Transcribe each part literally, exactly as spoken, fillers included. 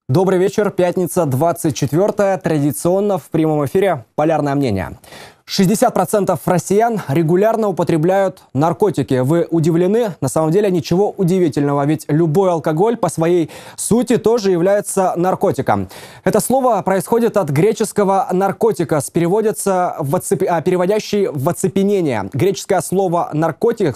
Добрый вечер. Пятница, двадцать четвёртое. Традиционно в прямом эфире «Полярное мнение». шестьдесят процентов россиян регулярно употребляют наркотики. Вы удивлены? На самом деле ничего удивительного, ведь любой алкоголь по своей сути тоже является наркотиком. Это слово происходит от греческого «наркотикос», переводится в оцеп... переводящий в оцепенение. Греческое слово «наркотик»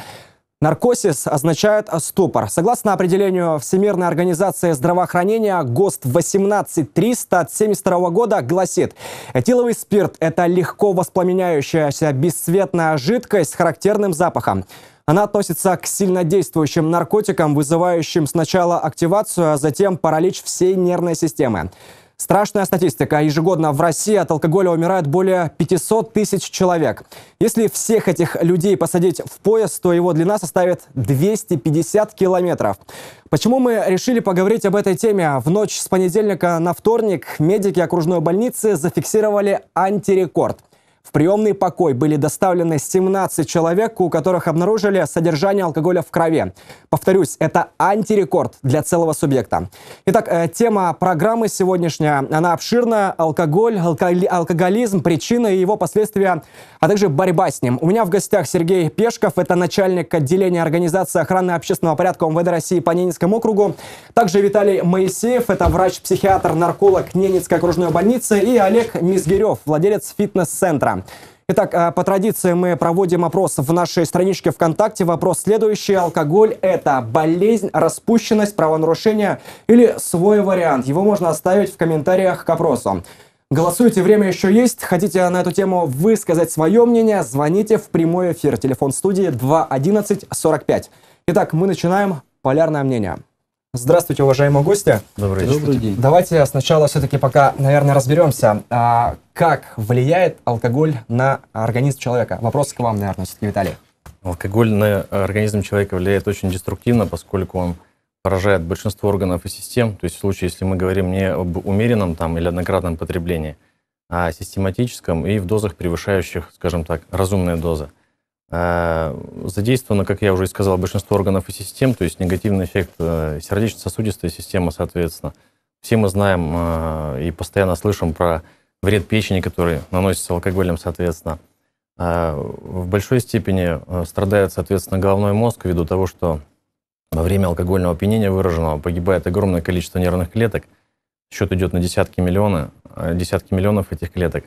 Наркосис означает ступор. Согласно определению Всемирной организации здравоохранения, ГОСТ восемнадцать триста от семьдесят второго года гласит: этиловый спирт – это легко воспламеняющаяся бесцветная жидкость с характерным запахом. Она относится к сильнодействующим наркотикам, вызывающим сначала активацию, а затем паралич всей нервной системы. Страшная статистика. Ежегодно в России от алкоголя умирает более пятисот тысяч человек. Если всех этих людей посадить в поезд, то его длина составит двести пятьдесят километров. Почему мы решили поговорить об этой теме? В ночь с понедельника на вторник медики окружной больницы зафиксировали антирекорд. В приемный покой были доставлены семнадцать человек, у которых обнаружили содержание алкоголя в крови. Повторюсь, это антирекорд для целого субъекта. Итак, тема программы сегодняшняя, она обширная. Алкоголь, алкоголь, алкоголизм, причины и его последствия, а также борьба с ним. У меня в гостях Сергей Пешков, это начальник отделения организации охраны общественного порядка МВД России по Ненецкому округу. Также Виталий Моисеев, это врач-психиатр, нарколог Ненецкой окружной больницы. И Олег Мизгирев, владелец фитнес-центра. Итак, по традиции мы проводим опрос в нашей страничке ВКонтакте. Вопрос следующий. Алкоголь – это болезнь, распущенность, правонарушение или свой вариант? Его можно оставить в комментариях к опросу. Голосуйте, время еще есть. Хотите на эту тему высказать свое мнение? Звоните в прямой эфир. Телефон студии два одиннадцать сорок пять. Итак, мы начинаем «Полярное мнение». Здравствуйте, уважаемые гости. Добрый день. Добрый день. Давайте сначала все-таки пока, наверное, разберемся, а, как влияет алкоголь на организм человека. Вопрос к вам, наверное, все-таки, Виталий. Алкоголь на организм человека влияет очень деструктивно, поскольку он поражает большинство органов и систем. То есть в случае, если мы говорим не об умеренном там, или однократном потреблении, а о систематическом и в дозах, превышающих, скажем так, разумные дозы. Задействовано, как я уже и сказал, большинство органов и систем, то есть негативный эффект сердечно-сосудистой системы, соответственно. Все мы знаем и постоянно слышим про вред печени, который наносится алкоголем, соответственно. В большой степени страдает, соответственно, головной мозг ввиду того, что во время алкогольного опьянения выраженного погибает огромное количество нервных клеток. Счет идет на десятки миллионов, десятки миллионов этих клеток.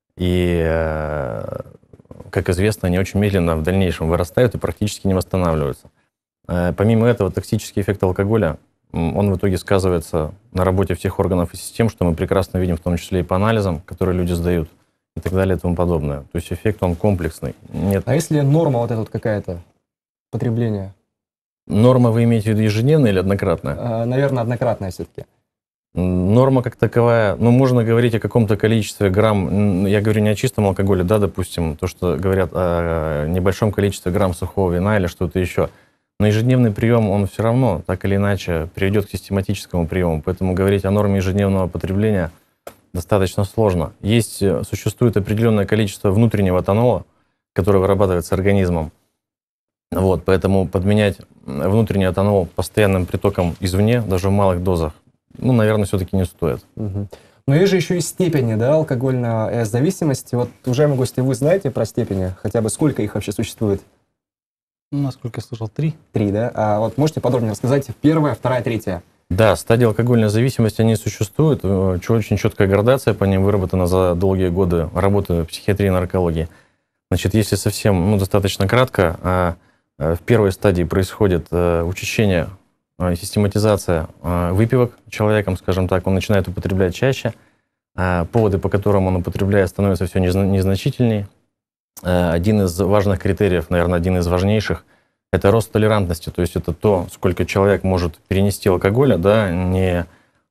И как известно, они очень медленно в дальнейшем вырастают и практически не восстанавливаются. Помимо этого, токсический эффект алкоголя, он в итоге сказывается на работе всех органов и систем, что мы прекрасно видим, в том числе и по анализам, которые люди сдают, и так далее и тому подобное. То есть эффект, он комплексный. Нет. А если норма вот эта вот какая-то, потребление? Норма вы имеете в виду ежедневная или однократная? А, наверное, однократная все-таки. Норма как таковая, ну, можно говорить о каком-то количестве грамм, я говорю не о чистом алкоголе, да, допустим, то, что говорят о небольшом количестве грамм сухого вина или что-то еще. Но ежедневный прием, он все равно, так или иначе, приведет к систематическому приему, поэтому говорить о норме ежедневного потребления достаточно сложно. Есть, существует определенное количество внутреннего этанола, которое вырабатывается организмом. Вот, поэтому подменять внутренний этанол постоянным притоком извне, даже в малых дозах, ну, наверное, все-таки не стоит. Угу. Но есть же еще и степени, да, алкогольной зависимости. Вот, уважаемые гости, вы знаете про степени? Хотя бы сколько их вообще существует? Ну, насколько я слышал, три. Три, да? А вот можете подробнее рассказать? Первая, вторая, третья. Да, стадии алкогольной зависимости, они существуют. Очень четкая градация по ним выработана за долгие годы работы в психиатрии и наркологии. Значит, если совсем, ну, достаточно кратко, в первой стадии происходит учащение, систематизация выпивок человеком, скажем так, он начинает употреблять чаще, поводы, по которым он употребляет, становятся все незначительнее. Один из важных критериев, наверное, один из важнейших, это рост толерантности, то есть это то, сколько человек может перенести алкоголя, да, не,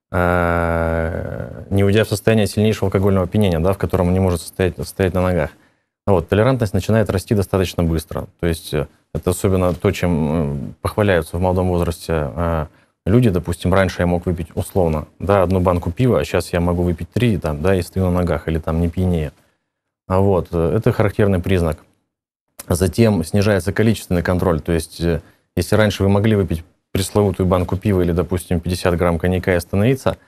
не уйдя в состояние сильнейшего алкогольного опьянения, да, в котором он не может стоять, стоять на ногах. Вот, толерантность начинает расти достаточно быстро, то есть это особенно то, чем похваляются в молодом возрасте люди. Допустим, раньше я мог выпить условно, да, одну банку пива, а сейчас я могу выпить три, там, да, и стою на ногах, или там не пьянее. Вот, это характерный признак. Затем снижается количественный контроль, то есть если раньше вы могли выпить пресловутую банку пива или, допустим, пятьдесят грамм коньяка и остановиться,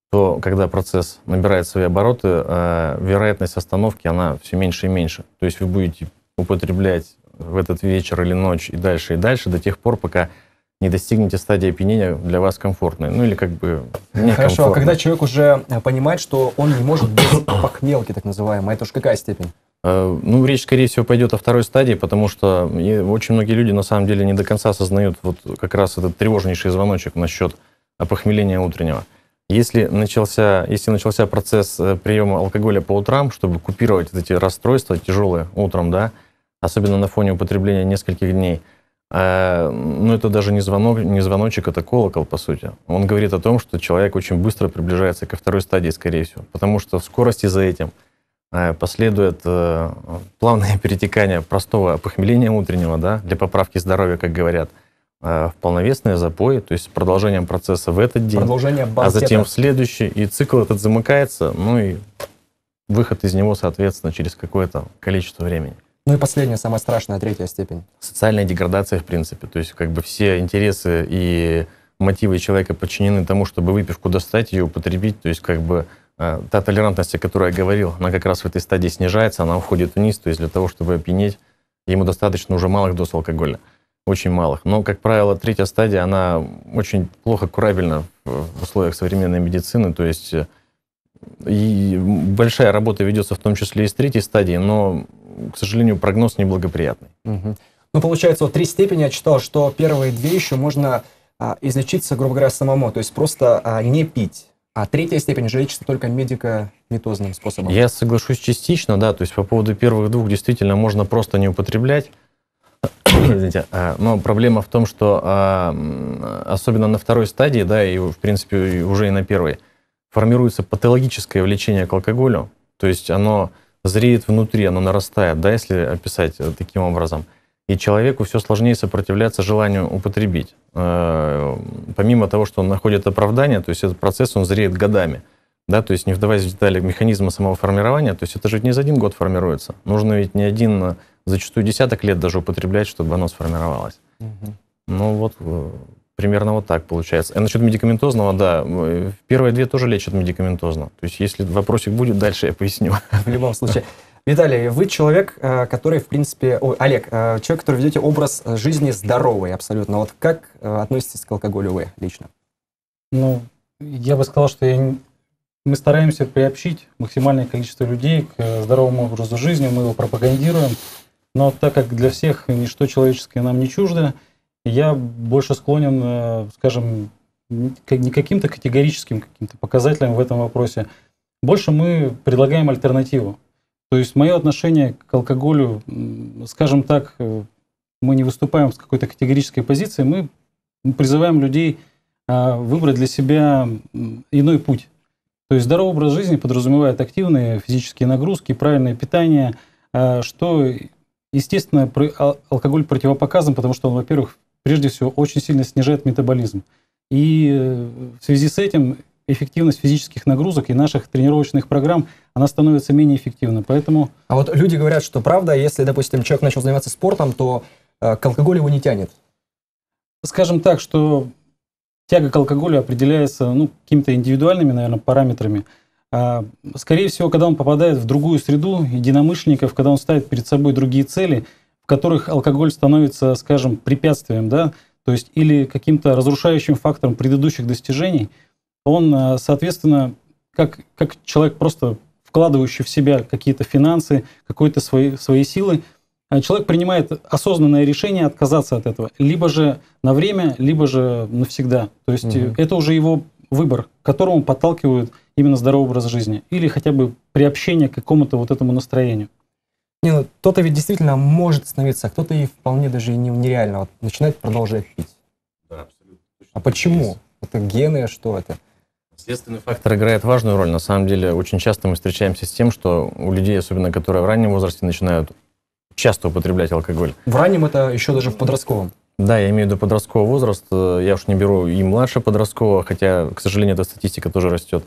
то когда процесс набирает свои обороты, э, вероятность остановки, она все меньше и меньше. То есть вы будете употреблять в этот вечер или ночь и дальше, и дальше до тех пор, пока не достигнете стадии опьянения для вас комфортной. Ну или как бы некомфортной. Хорошо, а когда человек уже понимает, что он не может без похмелки, так называемой, это уж какая степень? Э, ну, речь, скорее всего, пойдет о второй стадии, потому что и очень многие люди на самом деле не до конца осознают вот как раз этот тревожнейший звоночек насчет опохмеления утреннего. Если начался, если начался процесс приема алкоголя по утрам, чтобы купировать эти расстройства тяжелые утром, да, особенно на фоне употребления нескольких дней, э, ну это даже не звонок, не звоночек, это колокол, по сути. Он говорит о том, что человек очень быстро приближается ко второй стадии, скорее всего, потому что в скорости за этим э, последует э, плавное перетекание простого опохмеления утреннего, да, для поправки здоровья, как говорят, в полновесные запои, то есть с продолжением процесса в этот день, Продолжение банкета. А затем в следующий, и цикл этот замыкается, ну и выход из него, соответственно, через какое-то количество времени. Ну и последняя, самая страшная, третья степень. Социальная деградация, в принципе, то есть как бы все интересы и мотивы человека подчинены тому, чтобы выпивку достать, ее употребить, то есть как бы э, та толерантность, о которой я говорил, она как раз в этой стадии снижается, она уходит вниз, то есть для того, чтобы опьянеть, ему достаточно уже малых доз алкоголя. Очень малых. Но, как правило, третья стадия, она очень плохо курабельна в условиях современной медицины. То есть и большая работа ведется в том числе и с третьей стадии, но, к сожалению, прогноз неблагоприятный. Угу. Ну, получается, вот три степени я читал, что первые две еще можно а, излечиться, грубо говоря, самому, то есть просто а, не пить. А третья степень же лечится только медикаментозным способом. Я соглашусь частично, да, то есть по поводу первых двух действительно можно просто не употреблять. Извините, но проблема в том, что особенно на второй стадии, да, и в принципе уже и на первой, формируется патологическое влечение к алкоголю, то есть оно зреет внутри, оно нарастает, да, если описать таким образом. И человеку все сложнее сопротивляться желанию употребить. Помимо того, что он находит оправдание, то есть этот процесс, он зреет годами. Да, то есть не вдаваясь в детали механизма самого формирования, то есть это же ведь не за один год формируется. Нужно ведь не один, зачастую десяток лет даже употреблять, чтобы оно сформировалось. Угу. Ну вот, примерно вот так получается. А насчет медикаментозного, да, первые две тоже лечат медикаментозно. То есть если вопросик будет, дальше я поясню. В любом случае. Виталий, вы человек, который, в принципе... Ой, Олег, человек, который ведете образ жизни здоровый абсолютно. Вот как относитесь к алкоголю вы лично? Ну, я бы сказал, что я... мы стараемся приобщить максимальное количество людей к здоровому образу жизни, мы его пропагандируем. Но так как для всех ничто человеческое нам не чуждо, я больше склонен, скажем, не каким-то категорическим каким-то показателям в этом вопросе. Больше мы предлагаем альтернативу. То есть мое отношение к алкоголю, скажем так, мы не выступаем с какой-то категорической позиции, мы призываем людей выбрать для себя иной путь. То есть здоровый образ жизни подразумевает активные физические нагрузки, правильное питание, что, естественно, алкоголь противопоказан, потому что он, во-первых, прежде всего, очень сильно снижает метаболизм. И в связи с этим эффективность физических нагрузок и наших тренировочных программ, она становится менее эффективной. Поэтому... А вот люди говорят, что правда, если, допустим, человек начал заниматься спортом, то э, к алкоголю его не тянет. Скажем так, что тяга к алкоголю определяется ну, какими-то индивидуальными, наверное, параметрами. А, скорее всего, когда он попадает в другую среду единомышленников, когда он ставит перед собой другие цели, в которых алкоголь становится, скажем, препятствием, да, то есть или каким-то разрушающим фактором предыдущих достижений, он, соответственно, как, как человек, просто вкладывающий в себя какие-то финансы, какие-то свои, свои силы, человек принимает осознанное решение отказаться от этого. Либо же на время, либо же навсегда. То есть угу. это уже его выбор, к которому подталкивают именно здоровый образ жизни. Или хотя бы приобщение к какому-то вот этому настроению. Не, ну, кто-то ведь действительно может становиться, а кто-то и вполне даже и нереально вот, начинает продолжать пить. Да, абсолютно. А почему? Это гены, что это? Естественный фактор играет важную роль. На самом деле, очень часто мы встречаемся с тем, что у людей, особенно которые в раннем возрасте, начинают часто употреблять алкоголь. В раннем это еще даже в подростковом? Да, я имею в виду подростковый возраст. Я уж не беру и младше подросткового, хотя, к сожалению, эта статистика тоже растет.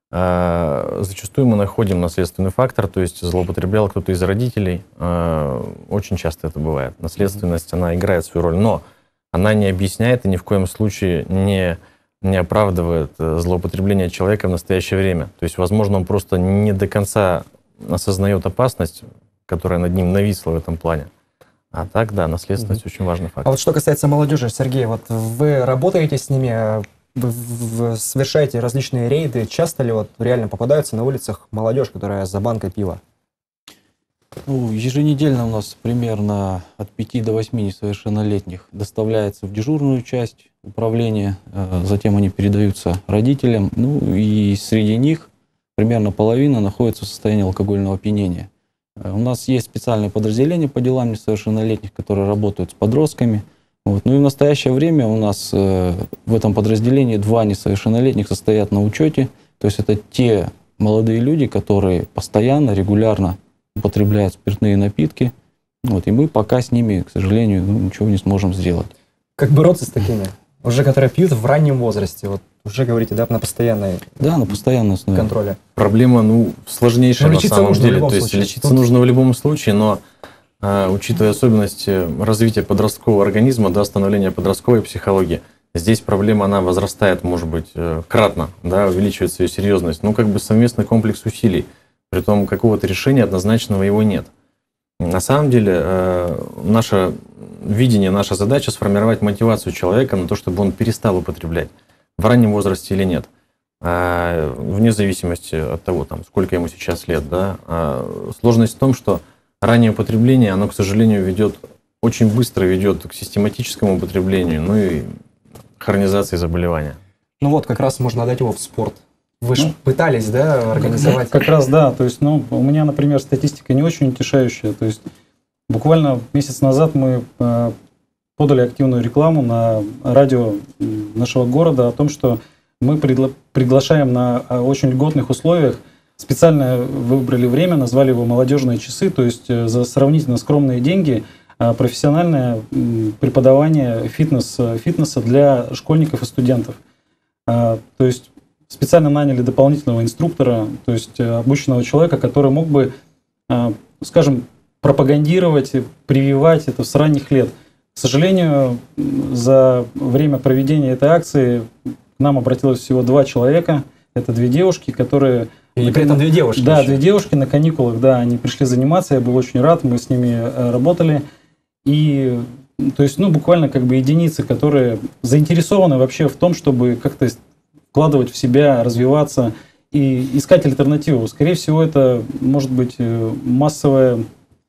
А, зачастую мы находим наследственный фактор, то есть злоупотреблял кто-то из родителей. А, очень часто это бывает. Наследственность, она играет свою роль, но она не объясняет и ни в коем случае не не оправдывает злоупотребление человека в настоящее время. То есть, возможно, он просто не до конца осознает опасность, которая над ним нависла в этом плане. А так, да, наследственность mm-hmm. очень важный фактор. А вот что касается молодежи, Сергей, вот вы работаете с ними, вы, вы совершаете различные рейды, часто ли вот реально попадаются на улицах молодежь, которая за банкой пива? Ну, еженедельно у нас примерно от пяти до восьми несовершеннолетних доставляется в дежурную часть управления, затем они передаются родителям, ну и среди них примерно половина находится в состоянии алкогольного опьянения. У нас есть специальное подразделение по делам несовершеннолетних, которые работают с подростками. Вот. Ну и в настоящее время у нас э, в этом подразделении два несовершеннолетних состоят на учете. То есть это те молодые люди, которые постоянно, регулярно употребляют спиртные напитки. Вот. И мы пока с ними, к сожалению, ну, ничего не сможем сделать. Как бороться с такими? Уже которые пьют в раннем возрасте, вот уже говорите, да, на постоянной Да, на постоянной основе. контроле. Проблема, ну, сложнейшая на самом деле. То есть лечиться нужно в любом случае, но э, учитывая особенности развития подросткового организма, да, становления подростковой психологии, здесь проблема, она возрастает, может быть, э, кратно, да, увеличивается ее серьезность. Ну, как бы совместный комплекс усилий. Притом какого-то решения однозначного его нет. На самом деле, э, наше видение, наша задача сформировать мотивацию человека на то, чтобы он перестал употреблять в раннем возрасте или нет. А, вне зависимости от того, там, сколько ему сейчас лет. Да? А, сложность в том, что раннее употребление, оно, к сожалению, ведет, очень быстро ведет к систематическому употреблению, ну и хронизации заболевания. Ну вот, как раз можно отдать его в спорт. Вы же Ну, пытались, да, организовать? Как раз, да. То есть, ну, у меня, например, статистика не очень утешающая. То есть, буквально месяц назад мы э, подали активную рекламу на радио нашего города о том, что мы пригла- приглашаем на очень льготных условиях. Специально выбрали время, назвали его «Молодежные часы», то есть э, за сравнительно скромные деньги э, профессиональное м, преподавание фитнес, фитнеса для школьников и студентов. Э, то есть специально наняли дополнительного инструктора, то есть обученного человека, который мог бы, скажем, пропагандировать, прививать это с ранних лет. К сожалению, за время проведения этой акции к нам обратилось всего два человека. Это две девушки, которые... И при этом две девушки. Да, еще. две девушки на каникулах, да, они пришли заниматься, я был очень рад, мы с ними работали. И, то есть, ну, буквально как бы единицы, которые заинтересованы вообще в том, чтобы как-то вкладывать в себя, развиваться и искать альтернативу. Скорее всего, это может быть массовое,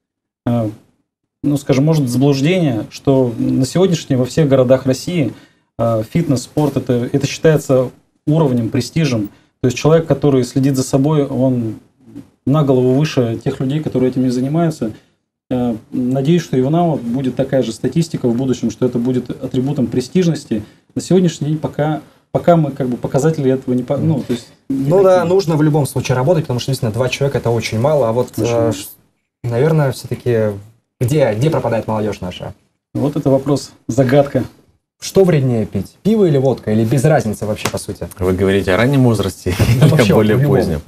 ну, скажем, может заблуждение, что на сегодняшний во всех городах России фитнес, спорт, это, это считается уровнем, престижем. То есть человек, который следит за собой, он на голову выше тех людей, которые этим не занимаются. Надеюсь, что и у нас будет такая же статистика в будущем, что это будет атрибутом престижности. На сегодняшний день пока... Пока мы как бы показатели этого не... Ну, то есть, не ну да, такие. нужно в любом случае работать, потому что действительно два человека это очень мало. А вот, э, наверное, все-таки где, где пропадает молодежь наша? Вот это вопрос, загадка. Что вреднее пить? Пиво или водка? Или без разницы вообще по сути? Вы говорите о раннем возрасте или о более позднем?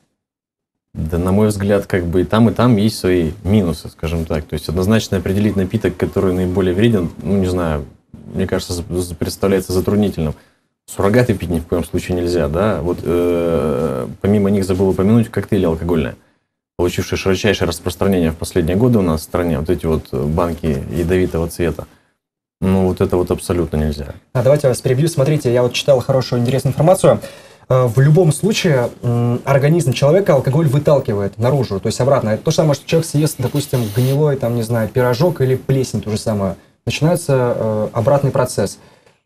Да, на мой взгляд, как бы и там, и там есть свои минусы, скажем так. То есть однозначно определить напиток, который наиболее вреден, ну, не знаю, мне кажется, представляется затруднительным. Суррогаты пить ни в коем случае нельзя, да. Вот э, помимо них забыл упомянуть коктейли алкогольные, получившие широчайшее распространение в последние годы у нас в стране. Вот эти вот банки ядовитого цвета. Ну, вот это вот абсолютно нельзя. А давайте я вас перебью. Смотрите, я вот читал хорошую, интересную информацию. В любом случае организм человека алкоголь выталкивает наружу, то есть обратно. Это то же самое, что человек съест, допустим, гнилой, там, не знаю, пирожок или плесень, то же самое. Начинается э, обратный процесс.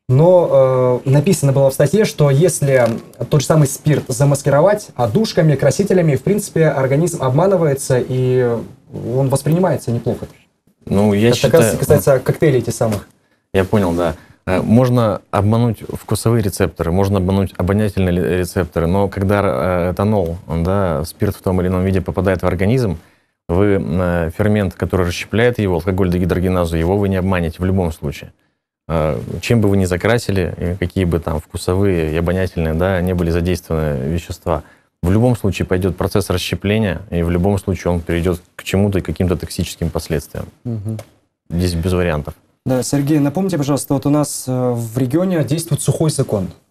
Но э, написано было в статье, что если тот же самый спирт замаскировать одушками, красителями, в принципе, организм обманывается и он воспринимается неплохо. Ну, я это считаю... касается коктейлей этих самых. Я понял, да. Можно обмануть вкусовые рецепторы, можно обмануть обонятельные рецепторы, но когда этанол, да, спирт в том или ином виде попадает в организм, вы фермент, который расщепляет его, алкоголь-дегидрогеназу, его вы не обманете в любом случае. Чем бы вы ни закрасили, какие бы там вкусовые и обонятельные, да, не были задействованы вещества, в любом случае пойдет процесс расщепления, и в любом случае он перейдет к чему-то и каким-то токсическим последствиям. Угу. Здесь без вариантов. Да, Сергей, напомните, пожалуйста, вот у нас в регионе действует сухой закон.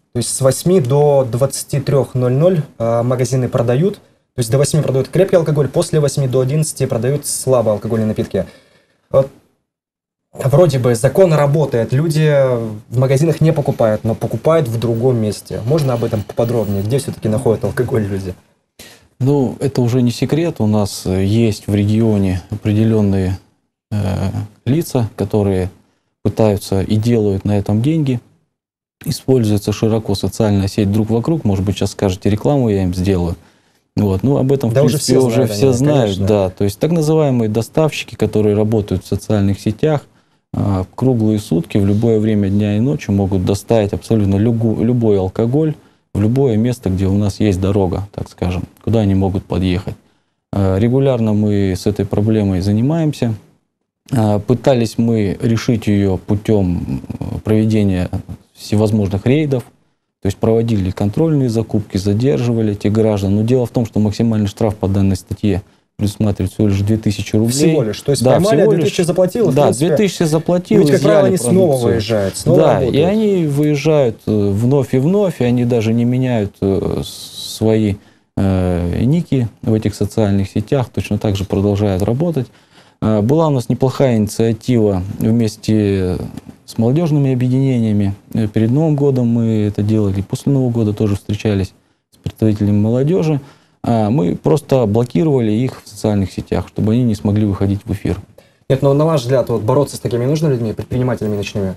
То есть с восьми до двадцати трёх ноль-ноль э, магазины продают. То есть до восьми продают крепкий алкоголь, после восьми до одиннадцати продают слабоалкогольные напитки. Вот. Вроде бы закон работает, люди в магазинах не покупают, но покупают в другом месте. Можно об этом поподробнее? Где все-таки находят алкоголь люди? Ну, это уже не секрет. У нас есть в регионе определенные э, лица, которые пытаются и делают на этом деньги. Используется широко социальная сеть «Друг вокруг». Может быть, сейчас скажете, рекламу я им сделаю. Вот. Ну, об этом, да, в принципе, уже все знают. Уже все они, знают да. То есть так называемые доставщики, которые работают в социальных сетях, в круглые сутки, в любое время дня и ночи могут доставить абсолютно любой, любой алкоголь в любое место, где у нас есть дорога, так скажем, куда они могут подъехать. Регулярно мы с этой проблемой занимаемся. Пытались мы решить ее путем проведения всевозможных рейдов, то есть проводили контрольные закупки, задерживали этих граждан. Но дело в том, что максимальный штраф по данной статье предусматривает всего лишь две тысячи рублей. Всего лишь? То есть да, поймали, две тысячи заплатил? Да, две тысячи заплатил. Ведь, как правило, они снова выезжают, снова Да, работают. И они выезжают вновь и вновь, и они даже не меняют свои э, ники в этих социальных сетях, точно так же продолжают работать. Была у нас неплохая инициатива вместе с молодежными объединениями. Перед Новым годом мы это делали, после Нового года тоже встречались с представителями молодежи. Мы просто блокировали их в социальных сетях, чтобы они не смогли выходить в эфир. Нет, но на ваш взгляд, вот бороться с такими нужно людьми, предпринимателями ночными?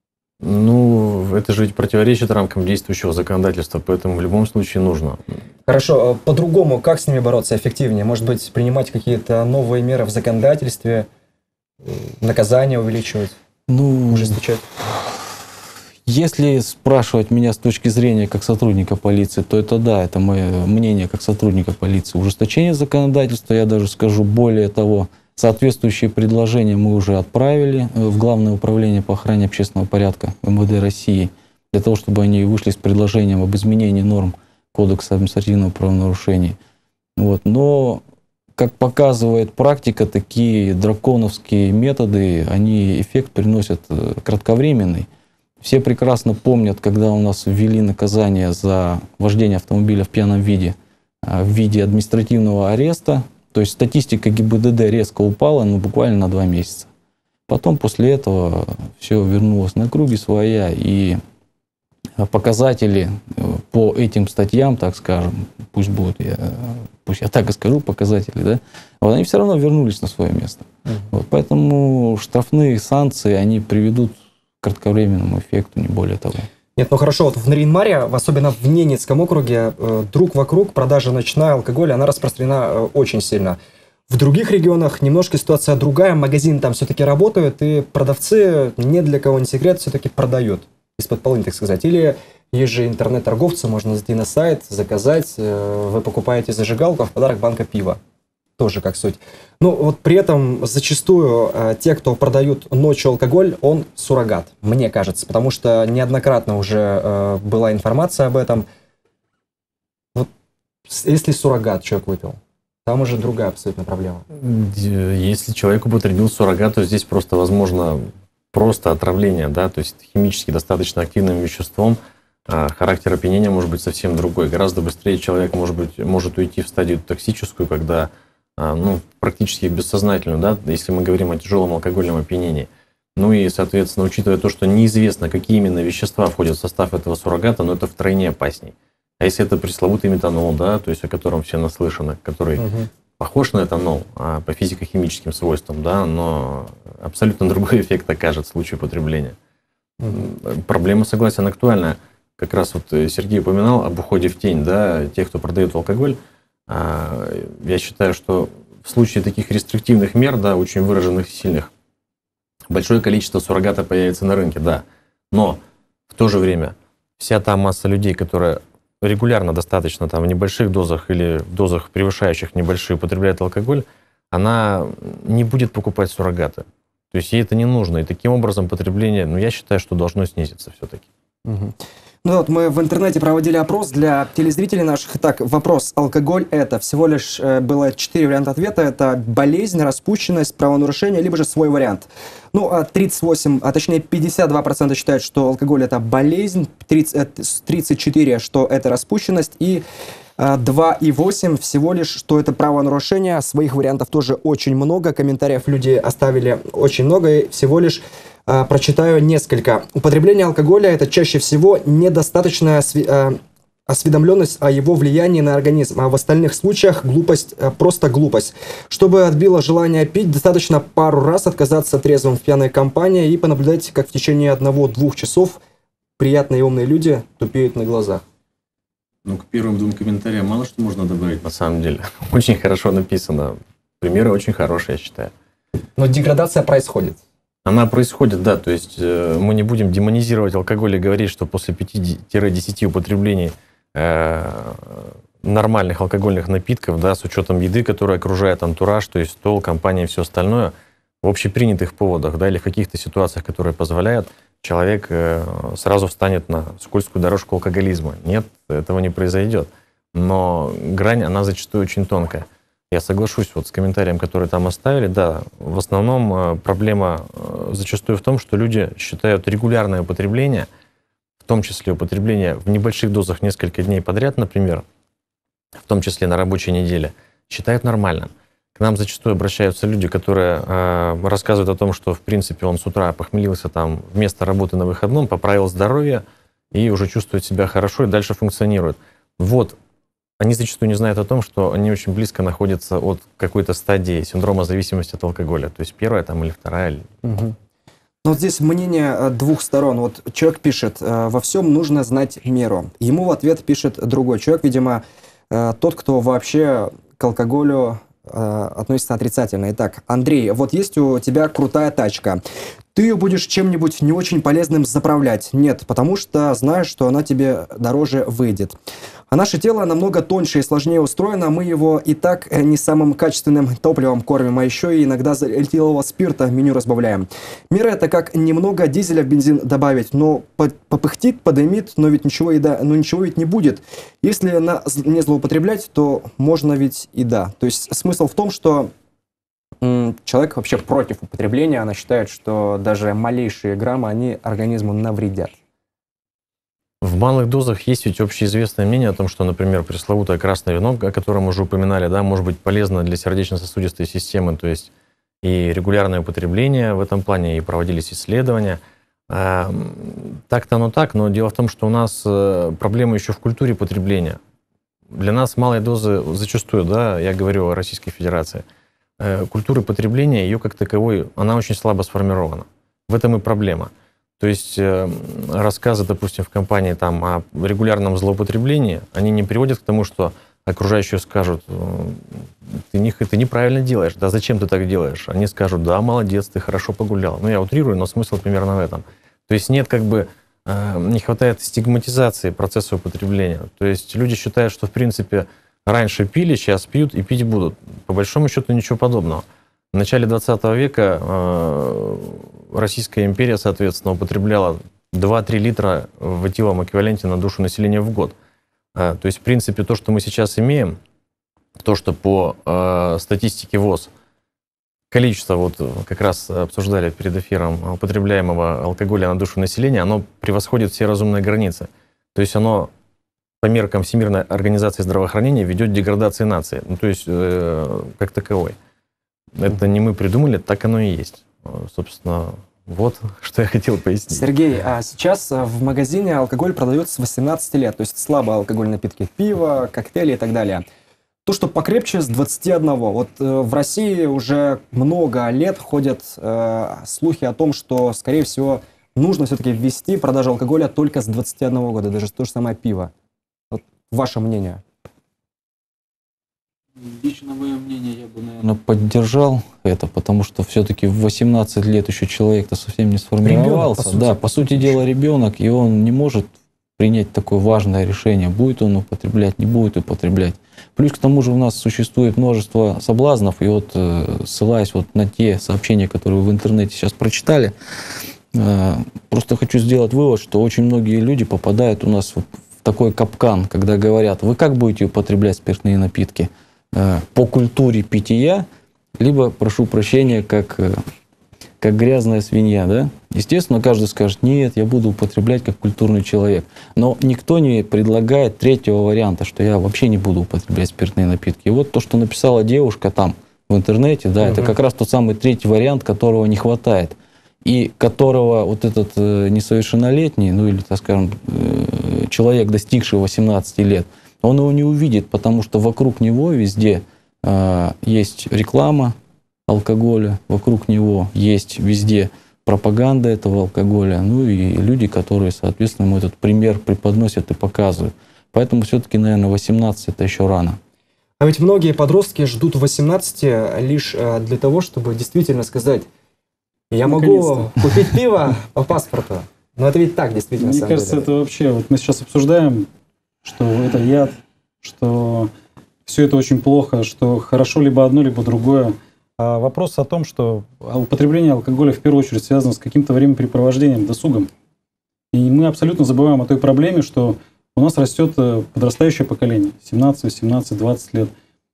Ну, это же ведь противоречит рамкам действующего законодательства, поэтому в любом случае нужно. Хорошо, по-другому, как с ними бороться эффективнее? Может быть, принимать какие-то новые меры в законодательстве, наказания увеличивать, ну, ужесточать? Если спрашивать меня с точки зрения как сотрудника полиции, то это да, это мое мнение как сотрудника полиции. Ужесточение законодательства, я даже скажу более того, соответствующие предложения мы уже отправили в Главное управление по охране общественного порядка эм вэ дэ России, для того, чтобы они вышли с предложением об изменении норм Кодекса административного правонарушений. Вот. Но, как показывает практика, такие драконовские методы, они эффект приносят кратковременный. Все прекрасно помнят, когда у нас ввели наказание за вождение автомобиля в пьяном виде, в виде административного ареста. То есть статистика гэ бэ дэ дэ резко упала, ну, буквально на два месяца. Потом после этого все вернулось на круги своя, и показатели по этим статьям, так скажем, пусть будут, я, пусть я так и скажу, показатели, да, вот они все равно вернулись на свое место. Mm-hmm. Вот, поэтому штрафные санкции, они приведут к кратковременному эффекту, не более того. Нет, ну хорошо, вот в Нарьян-Маре, особенно в Ненецком округе, друг вокруг, продажа ночная алкоголя, она распространена очень сильно. В других регионах немножко ситуация другая, магазины там все-таки работают, и продавцы, не для кого не секрет, все-таки продают из-под полы, так сказать. Или есть же интернет-торговцы, можно зайти на сайт, заказать, вы покупаете зажигалку, а в подарок банка пива. Тоже как суть. Ну, вот при этом зачастую э, те, кто продают ночью алкоголь, он суррогат, мне кажется, потому что неоднократно уже э, была информация об этом. Вот если суррогат человек выпил, там уже другая абсолютно проблема. Если человек употребил суррогат, то здесь просто возможно просто отравление, да, то есть химически достаточно активным веществом, а характер опьянения может быть совсем другой. Гораздо быстрее человек может быть, может уйти в стадию токсическую, когда ну, практически бессознательную, да, если мы говорим о тяжелом алкогольном опьянении. Ну и, соответственно, учитывая то, что неизвестно, какие именно вещества входят в состав этого суррогата, но это втройне опасней. А если это пресловутый метанол, да, то есть о котором все наслышаны, который угу. похож на этанол а по физико-химическим свойствам, да, но абсолютно другой эффект окажет в случае употребления. Угу. Проблема, согласен, актуальна. Как раз вот Сергей упоминал об уходе в тень, да, тех, кто продает алкоголь. Я считаю, что в случае таких рестриктивных мер, да, очень выраженных и сильных, большое количество суррогата появится на рынке, да. Но в то же время вся та масса людей, которая регулярно достаточно там, в небольших дозах или в дозах, превышающих небольшие, употребляет алкоголь, она не будет покупать суррогаты. То есть ей это не нужно. И таким образом потребление, ну, я считаю, что должно снизиться все-таки. Угу. Ну вот мы в интернете проводили опрос для телезрителей наших. Итак, вопрос. Алкоголь это? Всего лишь э, было четыре варианта ответа. Это болезнь, распущенность, правонарушение, либо же свой вариант. Ну, а тридцать восемь, а точнее пятьдесят два процента считают, что алкоголь это болезнь, тридцать, тридцать четыре, что это распущенность, и э, два и восемь всего лишь, что это правонарушение. Своих вариантов тоже очень много. Комментариев люди оставили очень много, и всего лишь прочитаю несколько. Употребление алкоголя – это чаще всего недостаточная осведомленность о его влиянии на организм, а в остальных случаях глупость, просто глупость. Чтобы отбило желание пить, достаточно пару раз отказаться трезвым в пьяной компании и понаблюдать, как в течение одного-двух часов приятные и умные люди тупеют на глазах. Ну, к первым двум комментариям мало что можно добавить, на самом деле. Очень хорошо написано. Примеры очень хорошие, я считаю. Но деградация происходит. Она происходит, да, то есть э, мы не будем демонизировать алкоголь и говорить, что после пяти-десяти употреблений э, нормальных алкогольных напитков, да, с учетом еды, которая окружает антураж, то есть стол, компания и все остальное, в общепринятых поводах, да, или в каких-то ситуациях, которые позволяют, человек э, сразу встанет на скользкую дорожку алкоголизма. Нет, этого не произойдет. Но грань, она зачастую очень тонкая. Я соглашусь вот с комментарием, который там оставили. Да, в основном проблема зачастую в том, что люди считают регулярное употребление, в том числе употребление в небольших дозах несколько дней подряд, например, в том числе на рабочей неделе, считают нормальным. К нам зачастую обращаются люди, которые э, рассказывают о том, что, в принципе, он с утра похмелился там вместо работы на выходном, поправил здоровье и уже чувствует себя хорошо и дальше функционирует. Вот. Они зачастую не знают о том, что они очень близко находятся от какой-то стадии синдрома зависимости от алкоголя. То есть первая там или вторая. Угу. Ну, вот здесь мнение двух сторон. Вот человек пишет, во всем нужно знать меру. Ему в ответ пишет другой человек, видимо, тот, кто вообще к алкоголю относится отрицательно. Итак, Андрей, вот есть у тебя крутая тачка. Ты ее будешь чем-нибудь не очень полезным заправлять? Нет, потому что знаешь, что она тебе дороже выйдет. А наше тело намного тоньше и сложнее устроено. Мы его и так не самым качественным топливом кормим, а еще и иногда этилового спирта в меню разбавляем. Мера это как немного дизеля в бензин добавить, но попыхтит, подымит, но ведь ничего, и да, но ничего ведь не будет. Если на, не злоупотреблять, то можно ведь и да. То есть смысл в том, что м, человек вообще против употребления. Она считает, что даже малейшие граммы, они организму навредят. В малых дозах есть ведь общеизвестное мнение о том, что, например, пресловутое красное вино, о котором мы уже упоминали, да, может быть полезно для сердечно-сосудистой системы, то есть и регулярное употребление в этом плане, и проводились исследования. Так-то оно так, но дело в том, что у нас проблема еще в культуре потребления. Для нас малые дозы зачастую, да, я говорю о Российской Федерации, культура потребления, ее как таковой, она очень слабо сформирована. В этом и проблема. То есть э, рассказы, допустим, в компании там, о регулярном злоупотреблении, они не приводят к тому, что окружающие скажут, ты, не, ты неправильно делаешь, да зачем ты так делаешь? Они скажут, да, молодец, ты хорошо погулял. Ну, я утрирую, но смысл примерно в этом. То есть нет как бы, э, не хватает стигматизации процесса употребления. То есть люди считают, что в принципе раньше пили, сейчас пьют и пить будут. По большому счету ничего подобного. В начале двадцатого века э, Российская империя, соответственно, употребляла два-три литра в этиловом эквиваленте на душу населения в год. Э, то есть, в принципе, то, что мы сейчас имеем, то, что по э, статистике ВОЗ, количество, вот как раз обсуждали перед эфиром, употребляемого алкоголя на душу населения, оно превосходит все разумные границы. То есть оно по меркам Всемирной организации здравоохранения ведет к деградации нации, ну, то есть э, как таковой. Это не мы придумали, так оно и есть. Собственно, вот что я хотел пояснить. Сергей, а сейчас в магазине алкоголь продается с восемнадцати лет, то есть слабые алкогольные напитки, пиво, коктейли и так далее. То, что покрепче, с двадцати одного. Вот э, в России уже много лет ходят э, слухи о том, что, скорее всего, нужно все-таки ввести продажу алкоголя только с двадцати одного года, даже то же самое пиво. Вот ваше мнение? Лично мое мнение, я бы, наверное, поддержал это, потому что все-таки в восемнадцать лет еще человек-то совсем не сформировался. Ребенок, по сути. Да, по сути дела ребенок, и он не может принять такое важное решение, будет он употреблять, не будет употреблять. Плюс к тому же у нас существует множество соблазнов, и вот ссылаясь вот на те сообщения, которые вы в интернете сейчас прочитали, Просто хочу сделать вывод, что очень многие люди попадают у нас в такой капкан, когда говорят, вы как будете употреблять спиртные напитки? По культуре питья, либо, прошу прощения, как, как грязная свинья, да? Естественно, каждый скажет, нет, я буду употреблять как культурный человек. Но никто не предлагает третьего варианта, что я вообще не буду употреблять спиртные напитки. И вот то, что написала девушка там в интернете, да, угу. это как раз тот самый третий вариант, которого не хватает. И которого вот этот э, несовершеннолетний, ну или, так скажем, э, человек, достигший восемнадцати лет, он его не увидит, потому что вокруг него везде э, есть реклама алкоголя, вокруг него есть везде пропаганда этого алкоголя, ну и люди, которые, соответственно, ему этот пример преподносят и показывают. Поэтому все-таки, наверное, восемнадцать это еще рано. А ведь многие подростки ждут восемнадцати лишь э, для того, чтобы действительно сказать, я могу купить пиво по паспорту. Но это ведь так, действительно. Мне кажется, деле. это вообще... Вот мы сейчас обсуждаем, что это яд, что все это очень плохо, что хорошо либо одно, либо другое. А вопрос о том, что употребление алкоголя в первую очередь связано с каким-то времяпрепровождением, досугом. И мы абсолютно забываем о той проблеме, что у нас растет подрастающее поколение, семнадцать, восемнадцать, двадцать лет.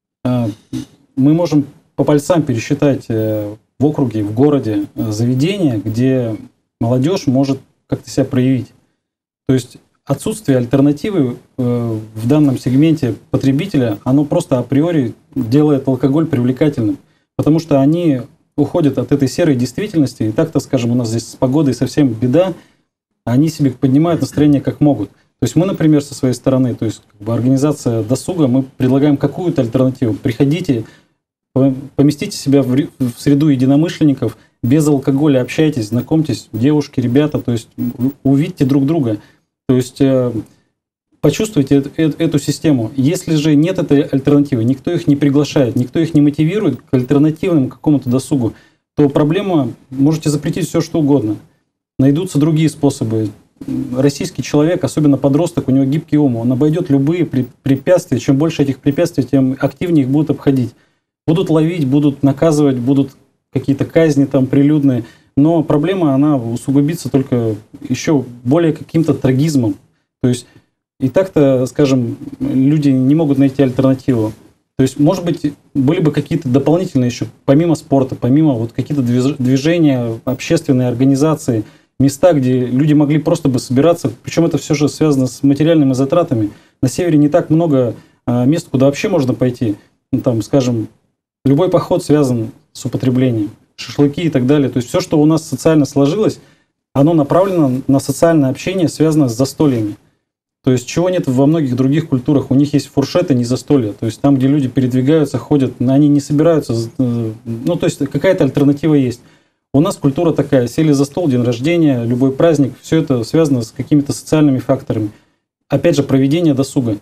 Мы можем по пальцам пересчитать в округе, в городе заведения, где молодежь может как-то себя проявить. То есть отсутствие альтернативы э, в данном сегменте потребителя, оно просто априори делает алкоголь привлекательным. Потому что они уходят от этой серой действительности. И так-то, скажем, у нас здесь с погодой совсем беда. Они себе поднимают настроение как могут. То есть мы, например, со своей стороны, то есть как бы организация досуга, мы предлагаем какую-то альтернативу. Приходите, поместите себя в среду единомышленников, без алкоголя общайтесь, знакомьтесь, девушки, ребята, то есть увидьте друг друга, то есть почувствуйте эту систему. Если же нет этой альтернативы, никто их не приглашает, никто их не мотивирует к альтернативному какому-то досугу, то проблема, можете запретить все, что угодно. Найдутся другие способы. Российский человек, особенно подросток, у него гибкий ум, он обойдет любые препятствия. Чем больше этих препятствий, тем активнее их будут обходить. Будут ловить, будут наказывать, будут какие-то казни там прилюдные. Но проблема, она усугубится только еще более каким-то трагизмом. То есть и так-то, скажем, люди не могут найти альтернативу. То есть, может быть, были бы какие-то дополнительные еще, помимо спорта, помимо вот какие-то движения, общественные организации, места, где люди могли просто бы собираться. Причем это все же связано с материальными затратами. На севере не так много мест, куда вообще можно пойти. Ну, там, скажем, любой поход связан с употреблением, шашлыки и так далее. То есть все, что у нас социально сложилось, оно направлено на социальное общение, связано с застольями. То есть чего нет во многих других культурах. У них есть фуршеты, не застолья. То есть там, где люди передвигаются, ходят, они не собираются. Ну, то есть какая-то альтернатива есть. У нас культура такая. Сели за стол, день рождения, любой праздник. Все это связано с какими-то социальными факторами. Опять же, проведение досуга.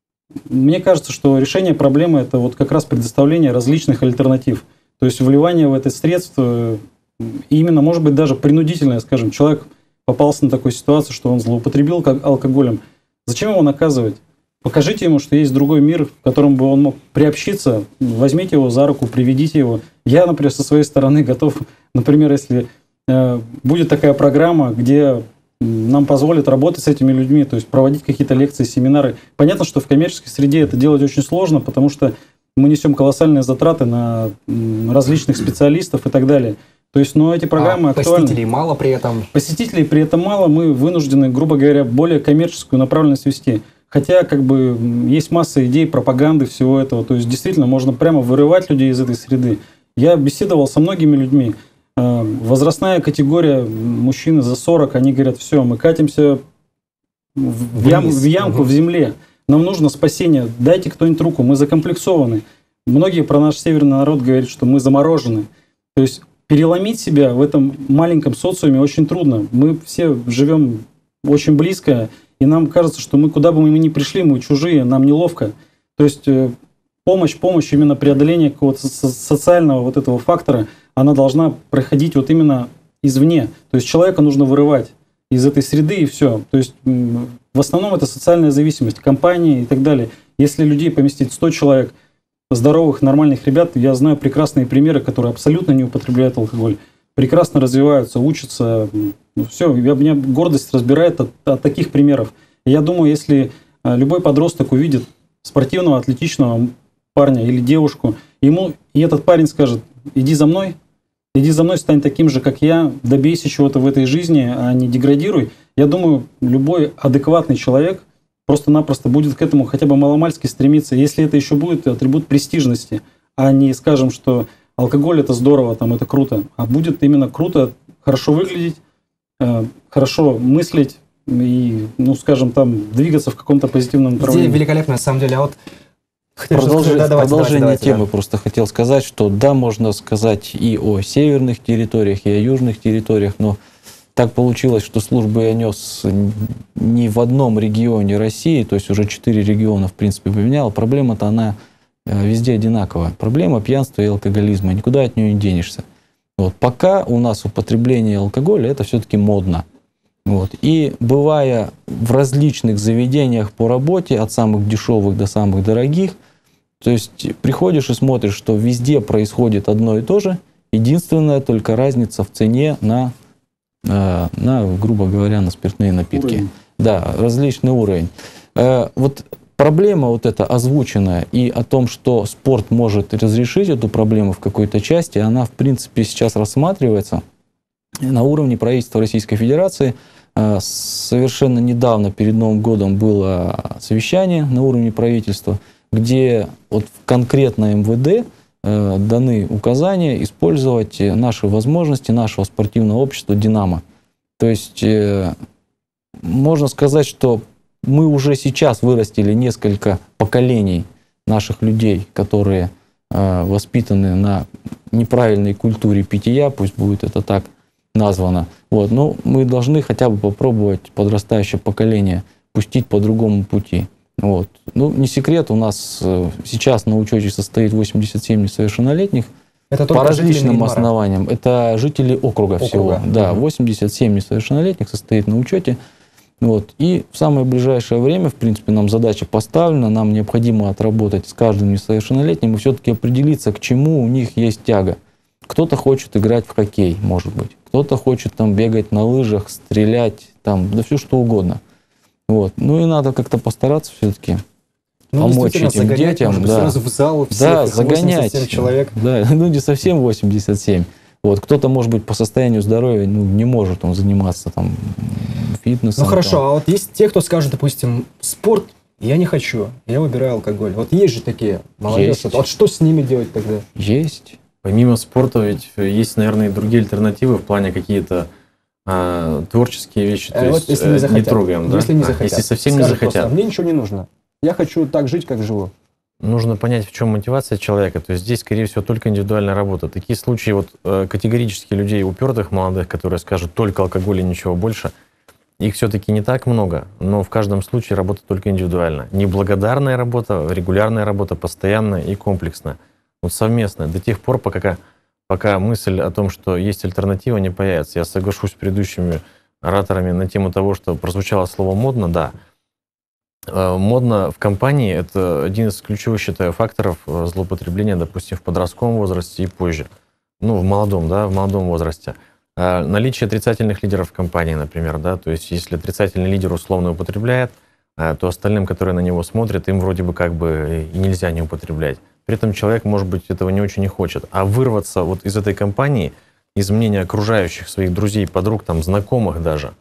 Мне кажется, что решение проблемы – это вот как раз предоставление различных альтернатив. То есть вливание в это средство, именно, может быть, даже принудительное, скажем, человек попался на такую ситуацию, что он злоупотребил алкоголем. Зачем его наказывать? Покажите ему, что есть другой мир, в котором бы он мог приобщиться, возьмите его за руку, приведите его. Я, например, со своей стороны готов, например, если э, будет такая программа, где нам позволят работать с этими людьми, то есть проводить какие-то лекции, семинары. Понятно, что в коммерческой среде это делать очень сложно, потому что мы несем колоссальные затраты на различных специалистов и так далее. То есть, но эти программы а актуальны. Посетителей мало при этом? Посетителей при этом мало, мы вынуждены, грубо говоря, более коммерческую направленность вести. Хотя, как бы, есть масса идей, пропаганды, всего этого. То есть, действительно, можно прямо вырывать людей из этой среды. Я беседовал со многими людьми. Возрастная категория, мужчины за сорок, они говорят, все, мы катимся в, ям, в ямку, угу. в земле. Нам нужно спасение, дайте кто-нибудь руку, мы закомплексованы. Многие про наш северный народ говорят, что мы заморожены. То есть переломить себя в этом маленьком социуме очень трудно. Мы все живем очень близко, и нам кажется, что мы куда бы мы ни пришли, мы чужие, нам неловко. То есть помощь, помощь, именно преодоление какого-то социального вот этого фактора, она должна проходить вот именно извне. То есть человека нужно вырывать из этой среды, и все. То есть в основном это социальная зависимость, компании и так далее. Если людей поместить сто человек, здоровых, нормальных ребят, я знаю прекрасные примеры, которые абсолютно не употребляют алкоголь, прекрасно развиваются, учатся, Ну, все, я, меня гордость разбирает от, от таких примеров. И я думаю, если а, любой подросток увидит спортивного, атлетичного парня или девушку, ему и этот парень скажет: иди за мной, иди за мной, стань таким же, как я, добейся чего-то в этой жизни, а не деградируй. Я думаю, любой адекватный человек просто-напросто будет к этому хотя бы маломальски стремиться, если это еще будет атрибут престижности, а не скажем, что алкоголь это здорово, там, это круто, а будет именно круто, хорошо выглядеть, э, хорошо мыслить и, ну, скажем, там, двигаться в каком-то позитивном направлении. Идея великолепная, на самом деле, а вот... Продолжение, да, давайте, продолжение давайте, темы давайте, просто хотел сказать, что да, можно сказать и о северных территориях, и о южных территориях, но так получилось, что службу я нес не в одном регионе России, то есть уже четыре региона, в принципе, поменял. Проблема-то она везде одинаковая. Проблема пьянства и алкоголизма. Никуда от нее не денешься. Вот. Пока у нас употребление алкоголя, это все-таки модно. Вот. И бывая в различных заведениях по работе, от самых дешевых до самых дорогих, то есть приходишь и смотришь, что везде происходит одно и то же. Единственная только разница в цене на... на, грубо говоря, на спиртные напитки. Уровень. Да, различный уровень. Вот проблема вот эта озвученная и о том, что спорт может разрешить эту проблему в какой-то части, она, в принципе, сейчас рассматривается на уровне правительства Российской Федерации. Совершенно недавно, перед Новым годом, было совещание на уровне правительства, где вот конкретно эм вэ дэ даны указания использовать наши возможности нашего спортивного общества «Динамо». То есть можно сказать, что мы уже сейчас вырастили несколько поколений наших людей, которые воспитаны на неправильной культуре питья, пусть будет это так названо. Вот. Но мы должны хотя бы попробовать подрастающее поколение пустить по другому пути. Вот. Ну, не секрет, у нас сейчас на учете состоит восемьдесят семь несовершеннолетних. Это по различным основаниям. Это жители округа, округа. всего. Да, восемьдесят семь несовершеннолетних состоит на учете. Вот. И в самое ближайшее время, в принципе, нам задача поставлена, нам необходимо отработать с каждым несовершеннолетним и все-таки определиться, к чему у них есть тяга. Кто-то хочет играть в хоккей, может быть. Кто-то хочет там бегать на лыжах, стрелять, там, да все что угодно. Вот. Ну и надо как-то постараться все-таки ну, помочь этим загонять, детям. Может быть, да. Сразу в зал всех да, загонять. восемьдесят семь человек. Да, ну не совсем восемьдесят семь. Вот. Кто-то, может быть, по состоянию здоровья ну, не может он заниматься там, фитнесом. Ну хорошо, там. а вот есть те, кто скажет, допустим, спорт я не хочу, я выбираю алкоголь. Вот есть же такие молодежь. Вот что с ними делать тогда? Есть. Помимо спорта ведь есть, наверное, и другие альтернативы в плане какие-то а, творческие вещи. То а есть вот если не, не трогаем. Если да? не а, захотят. Если совсем Скажут не захотят. Просто, мне ничего не нужно. Я хочу так жить, как живу. Нужно понять, в чем мотивация человека. То есть здесь, скорее всего, только индивидуальная работа. Такие случаи вот категорически людей упертых, молодых, которые скажут только алкоголь и ничего больше, их все-таки не так много, но в каждом случае работа только индивидуальная. Неблагодарная работа, регулярная работа, постоянная и комплексная. Вот совместная. До тех пор, пока, пока мысль о том, что есть альтернатива, не появится. Я соглашусь с предыдущими ораторами на тему того, что прозвучало слово «модно», да. Модно в компании – это один из ключевых, считаю, факторов злоупотребления, допустим, в подростковом возрасте и позже. Ну, в молодом, да, в молодом возрасте. Наличие отрицательных лидеров в компании, например, да, то есть если отрицательный лидер условно употребляет, то остальным, которые на него смотрят, им вроде бы как бы и нельзя не употреблять. При этом человек, может быть, этого не очень и хочет. А вырваться вот из этой компании, из мнения окружающих, своих друзей, подруг, там, знакомых даже,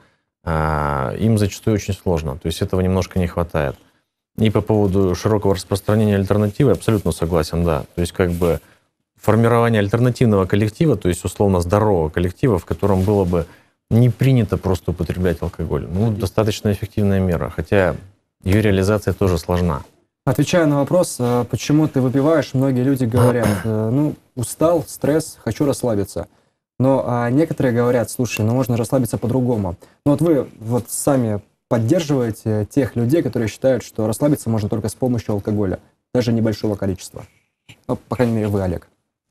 им зачастую очень сложно. То есть этого немножко не хватает. И по поводу широкого распространения альтернативы абсолютно согласен, да. То есть как бы формирование альтернативного коллектива, то есть условно здорового коллектива, в котором было бы не принято просто употреблять алкоголь. Ну, достаточно эффективная мера, хотя ее реализация тоже сложна. Отвечая на вопрос, почему ты выпиваешь, многие люди говорят, ну, устал, стресс, хочу расслабиться. Но а, некоторые говорят, слушай, ну можно расслабиться по-другому. Но вот вы вот сами поддерживаете тех людей, которые считают, что расслабиться можно только с помощью алкоголя, даже небольшого количества. Ну, по крайней мере, вы, Олег.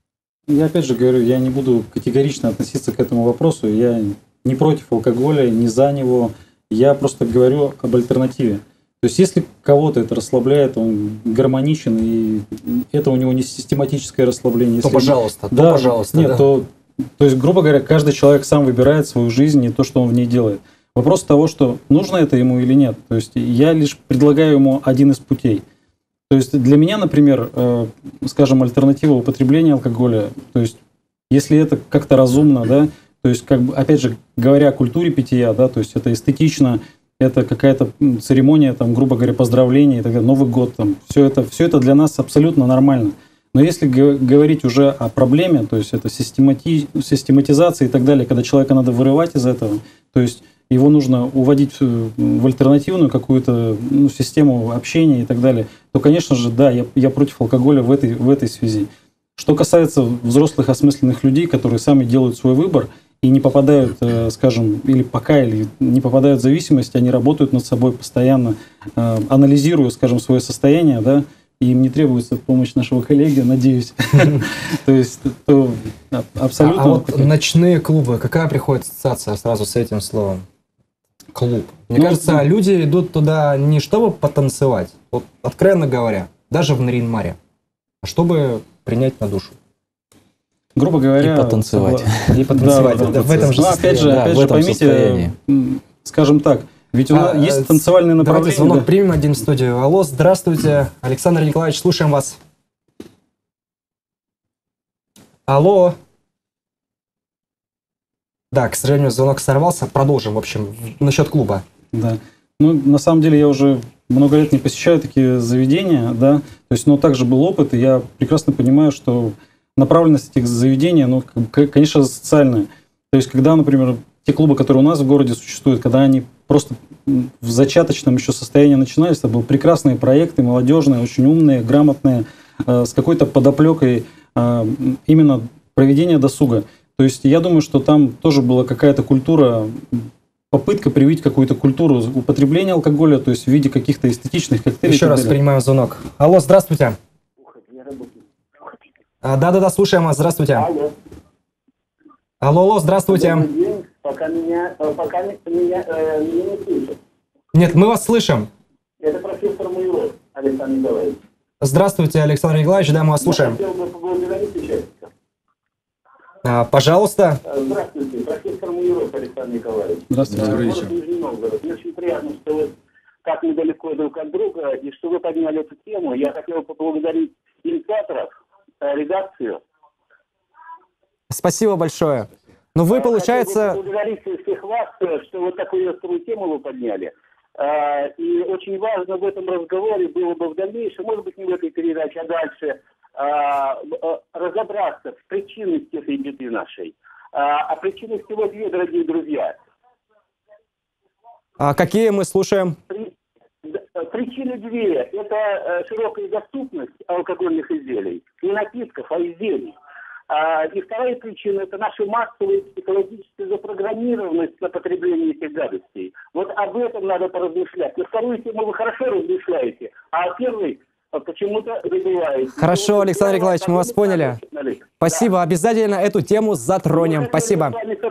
Я опять же говорю, я не буду категорично относиться к этому вопросу. Я не против алкоголя, не за него. Я просто говорю об альтернативе. То есть если кого-то это расслабляет, он гармоничен, и это у него не систематическое расслабление. То если... пожалуйста, то да, пожалуйста. Нет, да. то то есть, грубо говоря, каждый человек сам выбирает свою жизнь, не то, что он в ней делает. Вопрос того, что нужно это ему или нет. То есть я лишь предлагаю ему один из путей. То есть для меня, например, э, скажем, альтернатива употребления алкоголя, то есть если это как-то разумно, да, то есть как бы, опять же, говоря о культуре питья, да, то есть это эстетично, это какая-то церемония, там, грубо говоря, поздравления, и так далее, Новый год, там, все это, все это для нас абсолютно нормально. Но если говорить уже о проблеме, то есть это системати... систематизация и так далее, когда человека надо вырывать из этого, то есть его нужно уводить в альтернативную какую-то, ну, систему общения и так далее, то, конечно же, да, я, я против алкоголя в этой, в этой связи. Что касается взрослых осмысленных людей, которые сами делают свой выбор и не попадают, скажем, или пока или не попадают в зависимость, они работают над собой постоянно, анализируя, скажем, свое состояние, да, и им не требуется помощь нашего коллеги, надеюсь. То есть, то абсолютно... А вот ночные клубы, какая приходит ассоциация сразу с этим словом? Клуб. Мне кажется, люди идут туда не чтобы потанцевать, вот откровенно говоря, даже в Нарьян-Маре, а чтобы принять на душу. Грубо говоря... И потанцевать. И потанцевать. В этом же состоянии. Опять же, опять же, поймите, скажем так, ведь у нас а, есть танцевальные направления. Давайте звонок да? примем один в студию. Алло, здравствуйте. Александр Николаевич, слушаем вас. Алло. Да, к сожалению, звонок сорвался. Продолжим, в общем, насчет клуба. Да. Ну, на самом деле, я уже много лет не посещаю такие заведения, да. То есть, но также был опыт, и я прекрасно понимаю, что направленность этих заведений, ну, конечно, социальная. То есть, когда, например, те клубы, которые у нас в городе существуют, когда они просто в зачаточном еще состоянии начинались, это были прекрасные проекты, молодежные, очень умные, грамотные, э, с какой-то подоплекой э, именно проведения досуга. То есть я думаю, что там тоже была какая-то культура, попытка привить какую-то культуру употребления алкоголя, то есть в виде каких-то эстетичных коктейлей. Еще раз принимаем звонок. Алло, здравствуйте. Да-да-да, слушаем вас, здравствуйте. Алло. Алло, алло, здравствуйте. Добрый день. Пока меня, пока меня, э, меня не слышат. Нет, мы вас слышим. Это профессор Муилов, Александр Николаевич. Здравствуйте, Александр Николаевич, да, мы вас слушаем. Я хотел бы поблагодарить участника. А, пожалуйста. Здравствуйте, профессор Муилов, Александр Николаевич. Здравствуйте. Город Нижний Новгород. Мне очень приятно, что вы так недалеко друг от друга, и что вы подняли эту тему. Я хотел поблагодарить инициаторов, редакцию. Спасибо большое. Но вы, получается... Хотел бы поблагодарить всех вас, что вот такую острую тему вы подняли. И очень важно в этом разговоре было бы в дальнейшем, может быть, не в этой передаче, а дальше, разобраться в причинности этой беды нашей. А причины всего две, дорогие друзья. А какие мы слушаем? Причины две. Это широкая доступность алкогольных изделий. Не напитков, а изделий. И вторая причина – это наша массовая психологическая запрограммированность на потребление этих гадостей. Вот об этом надо поразмышлять. На вторую тему вы хорошо размышляете, а о первой почему-то забываете. Хорошо, Александр Николаевич, мы вас поняли. Спасибо, да. Обязательно эту тему затронем. Мы Спасибо.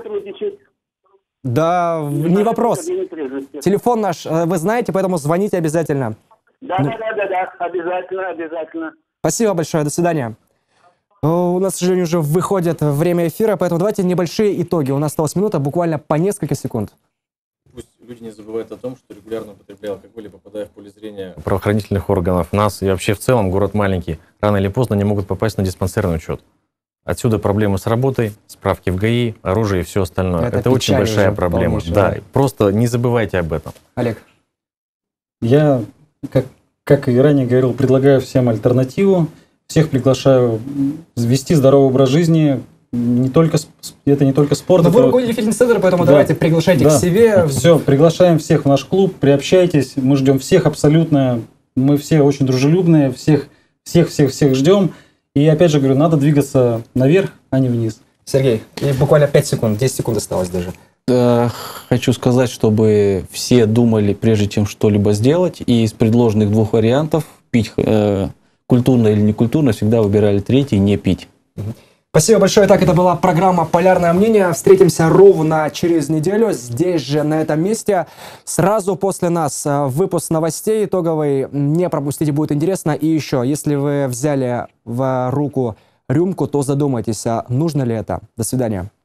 Да, не, не вопрос. Телефон наш вы знаете, поэтому звоните обязательно. Да, ну. да, да, да, да, обязательно, обязательно. Спасибо большое, до свидания. У нас, к сожалению, уже выходит время эфира, поэтому давайте небольшие итоги. У нас осталась минута, буквально по несколько секунд. Пусть люди не забывают о том, что регулярно употребляя алкоголь и попадая в поле зрения правоохранительных органов, нас и вообще в целом город маленький, рано или поздно не могут попасть на диспансерный учет. Отсюда проблемы с работой, справки в ГАИ, оружие и все остальное. Это, Это очень большая проблема. Да, да, просто не забывайте об этом. Олег. Я, как, как и ранее говорил, предлагаю всем альтернативу. Всех приглашаю вести здоровый образ жизни. Не только, это не только спорт. Но вы руководитель фитнес-центра, поэтому да. давайте приглашайте да. к себе. Все, приглашаем всех в наш клуб, приобщайтесь. Мы ждем всех абсолютно. Мы все очень дружелюбные, всех, всех, всех, всех ждем. И опять же говорю, надо двигаться наверх, а не вниз. Сергей, и буквально пять секунд, десять секунд осталось даже. Да, хочу сказать, чтобы все думали, прежде чем что-либо сделать, и из предложенных двух вариантов пить э, культурно или некультурно, всегда выбирали третий, не пить. Спасибо большое. Так, это была программа «Полярное мнение». Встретимся ровно через неделю, здесь же, на этом месте. Сразу после нас выпуск новостей итоговый. Не пропустите, будет интересно. И еще, если вы взяли в руку рюмку, то задумайтесь, а нужно ли это. До свидания.